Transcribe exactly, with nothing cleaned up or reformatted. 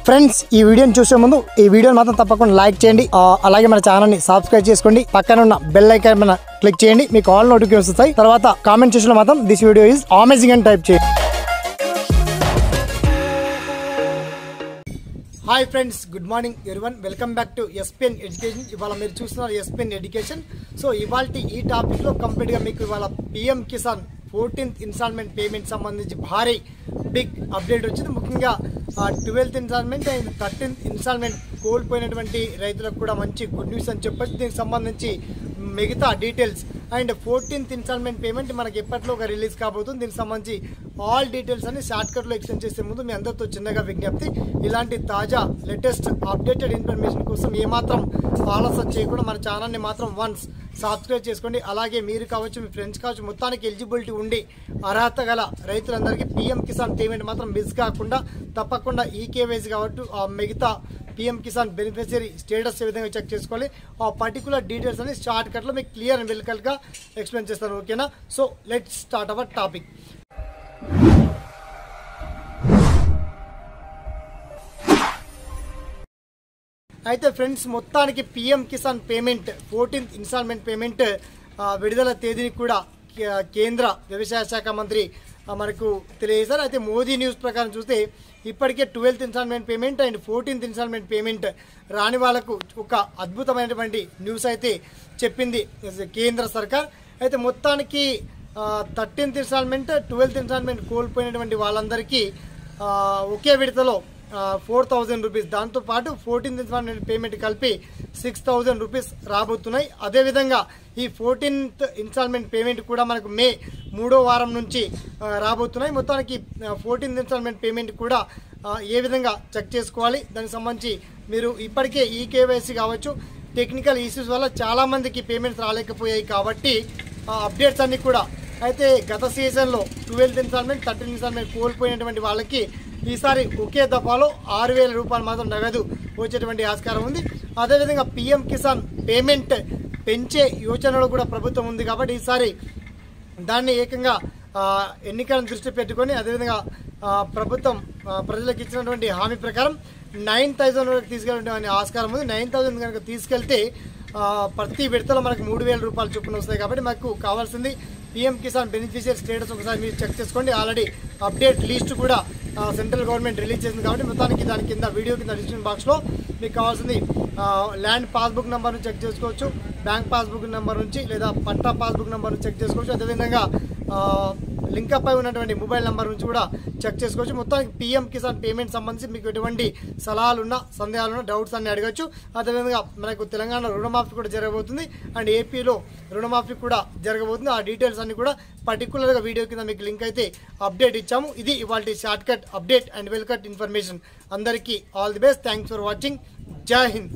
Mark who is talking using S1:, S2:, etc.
S1: Friends ఈ వీడియోని చూసే ముందు ఈ వీడియోని మాత్రం తప్పకుండా లైక్ చేయండి, అలాగే మన ఛానల్ ని సబ్స్క్రైబ్ చేసుకోండి, పక్కన ఉన్న బెల్ ఐకాన్ పైన క్లిక్ చేయండి, మీకు ఆల్ నోటిఫికేషన్స్ వస్తాయి. తర్వాత కామెంట్ సెక్షన్ లో మాత్రం దిస్ వీడియో ఈజ్ అమేజింగ్ అని టైప్ చేయండి. Hi friends, good morning everyone, welcome back to SPN education. ఇవాళ మీరు చూస్తున్నారు ఎస్పిఎన్ ఎడ్యుకేషన్. సో ఇవాళ ఈ టాపిక్ లో కంప్లీట్ గా మీకు ఇవాళ PM Kisan fourteenth instalment payment సంబంధించి భారీ బిగ్ అప్డేట్ వచ్చింది. ముఖ్యంగా twelfth instalment and thirteenth instalment కోల్పోయినటువంటి రైతులకు కూడా మంచి గుడ్ న్యూస్ అని చెప్పొచ్చు. దీనికి సంబంధించి మిగతా details and fourteenth instalment payment మనకి ఎప్పట్లో ఒక రిలీజ్ కాబోతుంది. దీనికి సంబంధించి ఆల్ డీటెయిల్స్ అన్ని షార్ట్ కట్లో ఎక్స్ప్లెయిన్ చేసే ముందు మీ అందరితో చిన్నగా విజ్ఞప్తి, ఇలాంటి తాజా లేటెస్ట్ అప్డేటెడ్ ఇన్ఫర్మేషన్ కోసం ఏమాత్రం ఆలస్యం చేయకుండా మన ఛానల్ని మాత్రం వన్స్ సబ్స్క్రైబ్ చేసుకోండి. అలాగే మీరు కావచ్చు, మీ ఫ్రెండ్స్ కావచ్చు, మొత్తానికి ఎలిజిబిలిటీ ఉండి అర్హత గల రైతులందరికీ పిఎం కిసాన్ పేమెంట్ మాత్రం మిస్ కాకుండా తప్పకుండా ఈ కేవైసీ కాబట్టి ఆ మిగతా పిఎం కిసాన్ బెనిఫిషియరీ స్టేటస్ ఏ విధంగా చెక్ చేసుకోవాలి, ఆ పర్టికులర్ డీటెయిల్స్ అని షార్ట్ కట్లో మీకు క్లియర్ అండ్ వెల్కల్గా ఎక్స్ప్లెయిన్ చేస్తాను. ఓకేనా? So let's start our topic. అయితే ఫ్రెండ్స్, మొత్తానికి PM Kisan payment fourteenth instalment payment విడుదల తేదీని కూడా కేంద్ర వ్యవసాయ శాఖ మంత్రి మనకు తెలియజేశారు. అయితే మోదీ న్యూస్ ప్రకారం చూస్తే ఇప్పటికే twelfth instalment payment and fourteenth instalment payment రాని వాళ్లకు ఒక అద్భుతమైనటువంటి న్యూస్ అయితే చెప్పింది కేంద్ర సర్కార్. అయితే మొత్తానికి థర్టీన్త్ ఇన్స్టాల్మెంట్ ట్వెల్త్ ఇన్స్టాల్మెంట్ కోల్పోయినటువంటి వాళ్ళందరికీ ఒకే విడతలో ఫోర్ థౌజండ్ రూపీస్, దాంతోపాటు ఫోర్టీన్త్ ఇన్స్టాల్మెంట్ పేమెంట్ కలిపి సిక్స్ థౌజండ్ రూపీస్ రాబోతున్నాయి. అదేవిధంగా ఈ ఫోర్టీన్త్ ఇన్స్టాల్మెంట్ పేమెంట్ కూడా మనకు మే మూడో వారం నుంచి రాబోతున్నాయి. మొత్తానికి ఫోర్టీన్త్ ఇన్స్టాల్మెంట్ పేమెంట్ కూడా ఏ విధంగా చెక్ చేసుకోవాలి, దానికి సంబంధించి మీరు ఇప్పటికే ఈ కేవైసీ కావచ్చు, టెక్నికల్ ఇష్యూస్ వల్ల చాలామందికి పేమెంట్స్ రాలేకపోయాయి కాబట్టి అప్డేట్స్ అన్నీ కూడా. అయితే గత సీజన్లో ట్వెల్త్ ఇన్స్టాల్మెంట్ థర్టీన్ ఇన్స్టాల్మెంట్ కోల్పోయినటువంటి వాళ్ళకి ఈసారి ఒకే దఫాలో ఆరు వేల రూపాయలు మాత్రం నగదు వచ్చేటువంటి ఆస్కారం ఉంది. అదేవిధంగా పిఎం కిసాన్ పేమెంట్ పెంచే యోచనలో కూడా ప్రభుత్వం ఉంది కాబట్టి ఈసారి దాన్ని ఏకంగా ఎన్నికలను దృష్టి పెట్టుకొని అదేవిధంగా ప్రభుత్వం ప్రజలకు ఇచ్చినటువంటి హామీ ప్రకారం నైన్ థౌజండ్ వరకు తీసుకెళ్ళే ఆస్కారం ఉంది. నైన్ థౌజండ్ కనుక తీసుకెళ్తే ప్రతి విడతలో మనకు మూడు వేల రూపాయలు చొప్పున వస్తాయి. కాబట్టి మాకు కావాల్సింది పిఎం కిసాన్ బెనిఫిషియరీ స్టేటస్ ఒకసారి మీరు చెక్ చేసుకోండి. ఆల్రెడీ అప్డేట్ లిస్ట్ కూడా సెంట్రల్ గవర్నమెంట్ రిలీజ్ చేసింది కాబట్టి మొత్తానికి దాని కింద వీడియో కింద డిస్క్రిప్షన్ బాక్స్లో మీకు కావాల్సింది ల్యాండ్ పాస్బుక్ నెంబర్ను చెక్ చేసుకోవచ్చు, బ్యాంక్ పాస్బుక్ నెంబర్ నుంచి లేదా పట్టా పాస్బుక్ నెంబర్ను చెక్ చేసుకోవచ్చు, అదేవిధంగా లింకప్ అయి ఉన్నటువంటి మొబైల్ నెంబర్ నుంచి కూడా చెక్ చేసుకోవచ్చు. మొత్తానికి పిఎం కిసాన్ పేమెంట్ సంబంధించి మీకు ఎటువంటి సలహాలున్నా సందేహాలున్నా డౌట్స్ అన్ని అడగచ్చు. అదేవిధంగా మనకు తెలంగాణ రుణమాఫీ కూడా జరగబోతుంది అండ్ ఏపీలో రుణమాఫీ కూడా జరగబోతుంది. ఆ డీటెయిల్స్ అన్ని కూడా పర్టికులర్గా వీడియో కింద మీకు లింక్ అయితే అప్డేట్ ఇచ్చాము. ఇది ఇవాళ short cut update and well cut information. అందరికీ all the best, thanks for watching, జై హింద్.